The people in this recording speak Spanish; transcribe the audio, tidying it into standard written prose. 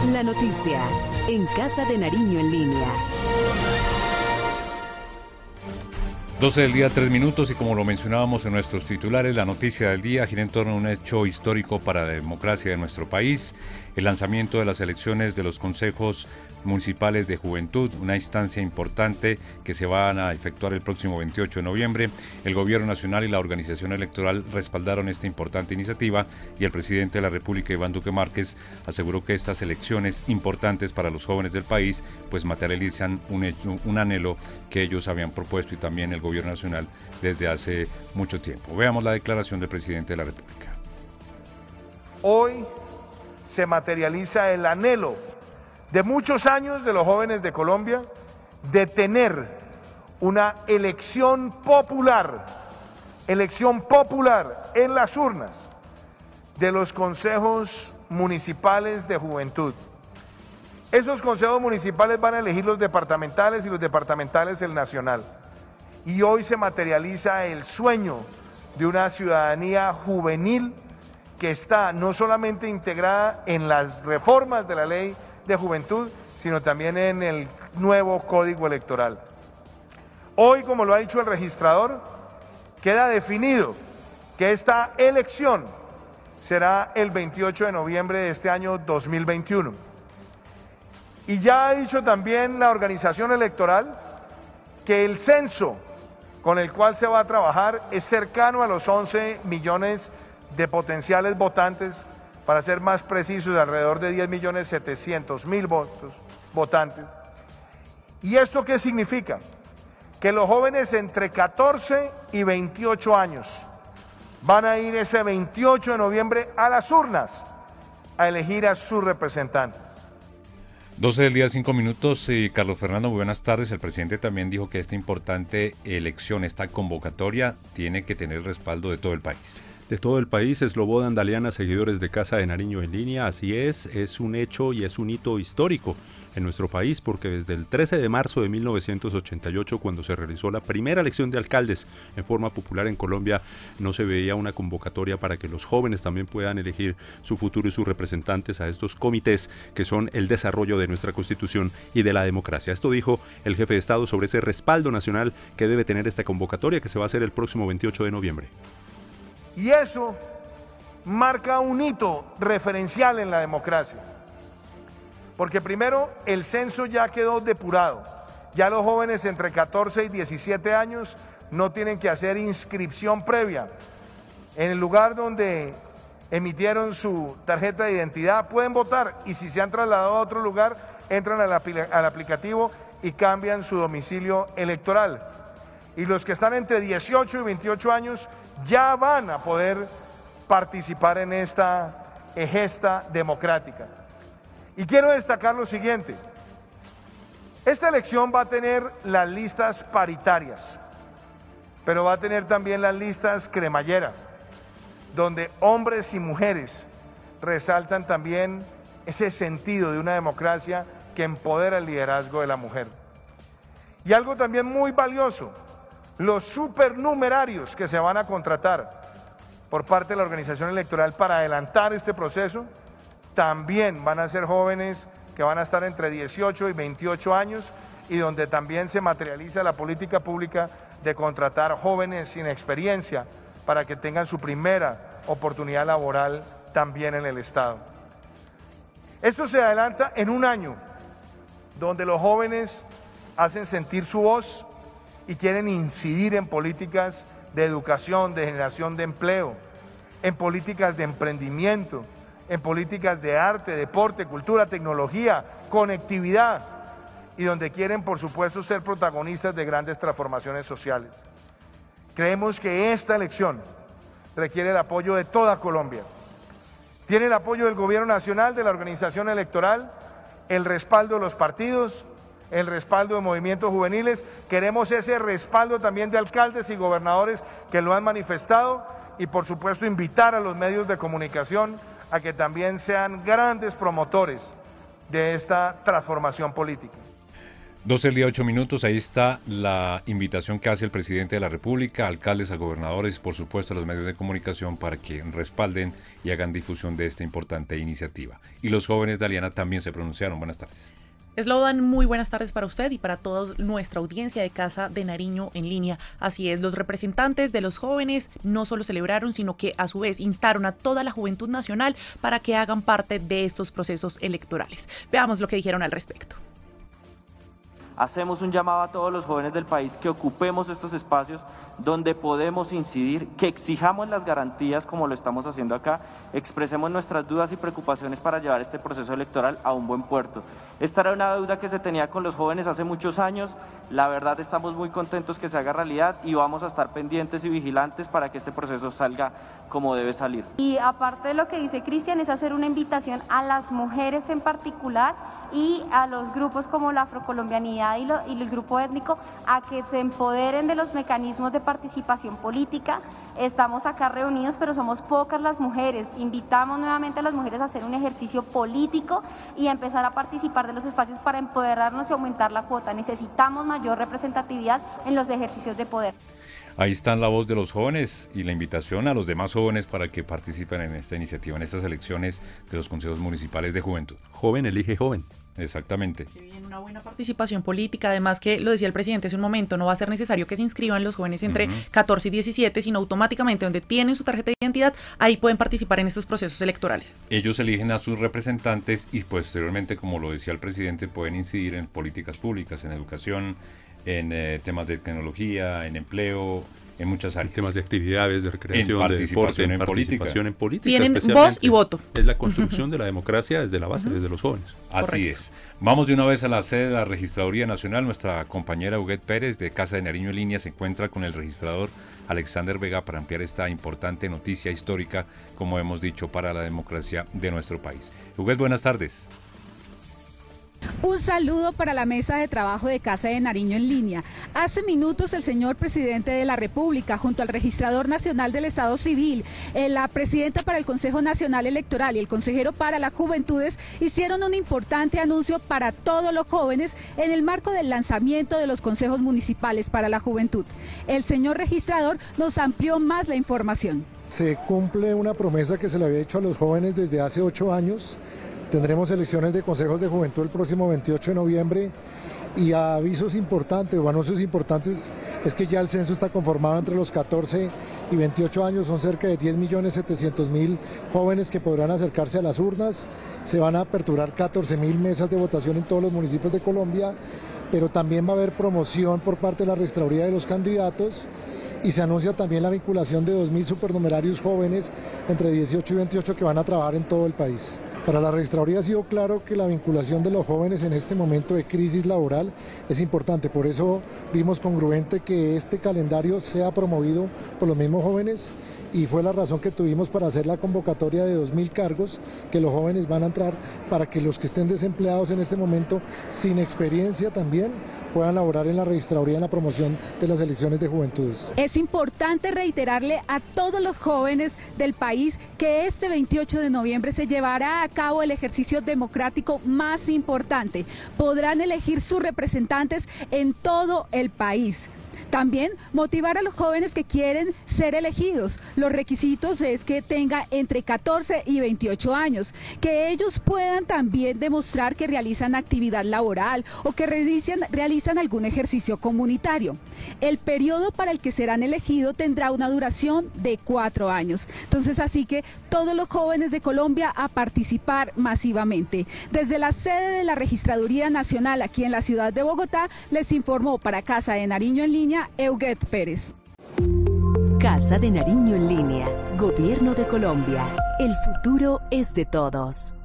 La noticia en Casa de Nariño en línea. 12 del día, 3 minutos, y como lo mencionábamos en nuestros titulares, la noticia del día gira en torno a un hecho histórico para la democracia de nuestro país: el lanzamiento de las elecciones de los consejos municipales de juventud, una instancia importante que se van a efectuar el próximo 28 de noviembre. El Gobierno Nacional y la organización electoral respaldaron esta importante iniciativa, y el presidente de la República, Iván Duque Márquez, aseguró que estas elecciones importantes para los jóvenes del país pues materializan un anhelo que ellos habían propuesto, y también el Gobierno Nacional, desde hace mucho tiempo. Veamos la declaración del presidente de la República. Hoy se materializa el anhelo de muchos años de los jóvenes de Colombia de tener una elección popular en las urnas de los consejos municipales de juventud. Esos consejos municipales van a elegir los departamentales, y los departamentales el nacional. Y hoy se materializa el sueño de una ciudadanía juvenil que está no solamente integrada en las reformas de la ley de juventud, sino también en el nuevo código electoral. Hoy, como lo ha dicho el registrador, queda definido que esta elección será el 28 de noviembre de este año 2021. Y ya ha dicho también la organización electoral que el censo con el cual se va a trabajar es cercano a los 11 millones de potenciales votantes, para ser más precisos, alrededor de 10.700.000 votantes. ¿Y esto qué significa? Que los jóvenes entre 14 y 28 años van a ir ese 28 de noviembre a las urnas a elegir a sus representantes. 12 del día, 5 minutos. Carlos Fernando, muy buenas tardes. El presidente también dijo que esta importante elección, esta convocatoria, tiene que tener el respaldo de todo el país. De todo el país. Slobodan Daliana, seguidores de Casa de Nariño en línea, así es un hecho y es un hito histórico en nuestro país, porque desde el 13 de marzo de 1988, cuando se realizó la primera elección de alcaldes en forma popular en Colombia, no se veía una convocatoria para que los jóvenes también puedan elegir su futuro y sus representantes a estos comités que son el desarrollo de nuestra Constitución y de la democracia. Esto dijo el jefe de Estado sobre ese respaldo nacional que debe tener esta convocatoria, que se va a hacer el próximo 28 de noviembre. Y eso marca un hito referencial en la democracia. Porque primero, el censo ya quedó depurado. Ya los jóvenes entre 14 y 17 años no tienen que hacer inscripción previa. En el lugar donde emitieron su tarjeta de identidad pueden votar, y si se han trasladado a otro lugar, entran al aplicativo y cambian su domicilio electoral. Y los que están entre 18 y 28 años ya van a poder participar en esta gesta democrática. Y quiero destacar lo siguiente: esta elección va a tener las listas paritarias, pero va a tener también las listas cremallera, donde hombres y mujeres resaltan también ese sentido de una democracia que empodera el liderazgo de la mujer. Y algo también muy valioso: los supernumerarios que se van a contratar por parte de la organización electoral para adelantar este proceso también van a ser jóvenes que van a estar entre 18 y 28 años, y donde también se materializa la política pública de contratar jóvenes sin experiencia para que tengan su primera oportunidad laboral también en el Estado. Esto se adelanta en un año donde los jóvenes hacen sentir su voz y quieren incidir en políticas de educación, de generación de empleo, en políticas de emprendimiento, en políticas de arte, deporte, cultura, tecnología, conectividad, y donde quieren, por supuesto, ser protagonistas de grandes transformaciones sociales. Creemos que esta elección requiere el apoyo de toda Colombia. Tiene el apoyo del Gobierno Nacional, de la organización electoral, el respaldo de los partidos, el respaldo de movimientos juveniles. Queremos ese respaldo también de alcaldes y gobernadores que lo han manifestado, y por supuesto invitar a los medios de comunicación a que también sean grandes promotores de esta transformación política. 12 del día, 8 minutos, ahí está la invitación que hace el presidente de la República, alcaldes, a gobernadores y por supuesto a los medios de comunicación para que respalden y hagan difusión de esta importante iniciativa. Y los jóvenes de Aliana también se pronunciaron. Buenas tardes. Slobodan, muy buenas tardes para usted y para toda nuestra audiencia de Casa de Nariño en línea. Así es, los representantes de los jóvenes no solo celebraron, sino que a su vez instaron a toda la juventud nacional para que hagan parte de estos procesos electorales. Veamos lo que dijeron al respecto. Hacemos un llamado a todos los jóvenes del país que ocupemos estos espacios donde podemos incidir, que exijamos las garantías como lo estamos haciendo acá, expresemos nuestras dudas y preocupaciones para llevar este proceso electoral a un buen puerto. Esta era una deuda que se tenía con los jóvenes hace muchos años, la verdad estamos muy contentos que se haga realidad y vamos a estar pendientes y vigilantes para que este proceso salga como debe salir. Y aparte de lo que dice Cristian, es hacer una invitación a las mujeres en particular y a los grupos como la afrocolombianidad y el grupo étnico a que se empoderen de los mecanismos de participación política. Estamos acá reunidos, pero somos pocas las mujeres. Invitamos nuevamente a las mujeres a hacer un ejercicio político y a empezar a participar de los espacios para empoderarnos y aumentar la cuota. Necesitamos mayor representatividad en los ejercicios de poder. Ahí está la voz de los jóvenes y la invitación a los demás jóvenes para que participen en esta iniciativa, en estas elecciones de los consejos municipales de juventud. Joven elige joven. Exactamente. Qué bien, una buena participación política, además que lo decía el presidente hace un momento, no va a ser necesario que se inscriban los jóvenes entre 14 y 17, sino automáticamente donde tienen su tarjeta de identidad, ahí pueden participar en estos procesos electorales. Ellos eligen a sus representantes y posteriormente, como lo decía el presidente, pueden incidir en políticas públicas, en educación, en temas de tecnología, en empleo, en muchas áreas. En temas de actividades, de recreación, en de deporte, en participación en política. Tienen voz y voto. Es la construcción de la democracia desde la base, desde los jóvenes. Así Correcto. es. Vamos de una vez a la sede de la Registraduría Nacional. Nuestra compañera Huguet Pérez de Casa de Nariño en línea se encuentra con el registrador Alexander Vega para ampliar esta importante noticia histórica, como hemos dicho, para la democracia de nuestro país. Huguet, buenas tardes. Un saludo para la mesa de trabajo de Casa de Nariño en línea. Hace minutos el señor presidente de la República, junto al registrador nacional del Estado Civil, la presidenta para el Consejo Nacional Electoral y el consejero para las Juventudes, hicieron un importante anuncio para todos los jóvenes en el marco del lanzamiento de los consejos municipales para la juventud. El señor registrador nos amplió más la información. Se cumple una promesa que se le había hecho a los jóvenes desde hace 8 años. Tendremos elecciones de consejos de juventud el próximo 28 de noviembre y avisos importantes o anuncios importantes es que ya el censo está conformado entre los 14 y 28 años, son cerca de 10.700.000 jóvenes que podrán acercarse a las urnas, se van a aperturar 14.000 mesas de votación en todos los municipios de Colombia, pero también va a haber promoción por parte de la registraduría de los candidatos y se anuncia también la vinculación de 2.000 supernumerarios jóvenes entre 18 y 28 que van a trabajar en todo el país. Para la registraduría ha sido claro que la vinculación de los jóvenes en este momento de crisis laboral es importante, por eso vimos congruente que este calendario sea promovido por los mismos jóvenes y fue la razón que tuvimos para hacer la convocatoria de 2.000 cargos que los jóvenes van a entrar para que los que estén desempleados en este momento sin experiencia también puedan laborar en la registraduría en la promoción de las elecciones de juventudes. Es importante reiterarle a todos los jóvenes del país que este 28 de noviembre se llevará a cabo el ejercicio democrático más importante. Podrán elegir sus representantes en todo el país. También motivar a los jóvenes que quieren ser elegidos. Los requisitos es que tenga entre 14 y 28 años, que ellos puedan también demostrar que realizan actividad laboral o que realizan algún ejercicio comunitario. El periodo para el que serán elegidos tendrá una duración de 4 años. Entonces, así que todos los jóvenes de Colombia a participar masivamente. Desde la sede de la Registraduría Nacional aquí en la ciudad de Bogotá, les informó para Casa de Nariño en línea, Huguet Pérez. Casa de Nariño en línea. Gobierno de Colombia. El futuro es de todos.